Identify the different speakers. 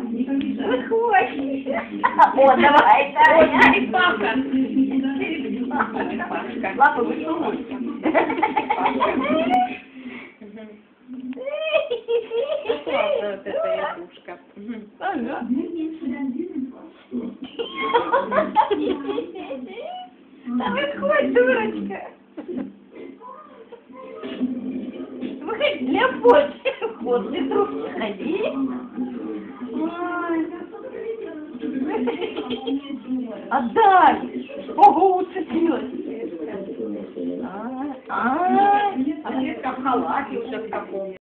Speaker 1: Выходь. О, давай, давай.
Speaker 2: Папа.
Speaker 1: Лапа высунуть.
Speaker 2: Вот эта игрушка.
Speaker 1: Ага. Да выходь, дурочка. Выходи, Леопольд. Вот ты трубки ходи. Ой. Отдай. Ого, уцепилась.
Speaker 2: А ты в халате уже в таком.